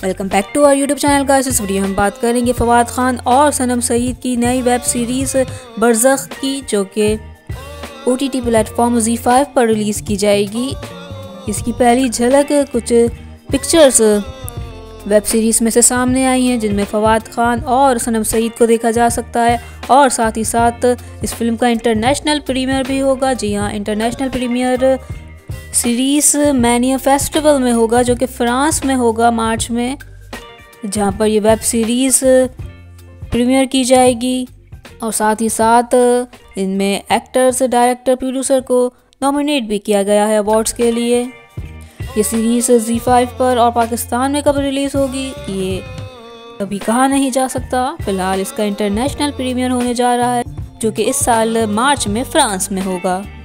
Welcome back to our YouTube channel guys. इस video में हम बात करेंगे फवाद खान और सनम सईद की नई वेब सीरीज़ बरज़ख की, जो कि OTT प्लेटफॉर्म ZEE5 पर रिलीज़ की जाएगी। इसकी पहली झलक कुछ पिक्चर्स वेब सीरीज़ में से सामने आई हैं, जिनमें फवाद खान और सनम सईद को देखा जा सकता है और साथ ही साथ इस फिल्म का इंटरनेशनल प्रीमियर भी होगा। जी हाँ, international premiere series mania festival में होगा, जो कि फ्रांस में होगा मार्च में, जहां पर ये वेब सीरीज़ प्रीमियर की जाएगी। और साथ ही साथ इनमें एक्टर्स, डायरेक्टर, प्रोड्यूसर को नॉमिनेट भी किया गया है अवार्ड्स के लिए। ये सीरीज़ ZEE5 पर और पाकिस्तान में कब रिलीज़ होगी ये अभी कहा नहीं जा सकता। फिलहाल इसका इंटरनेशनल प्रीमियर होने जा रहा है, जो कि इस साल मार्च में फ्रांस में होगा।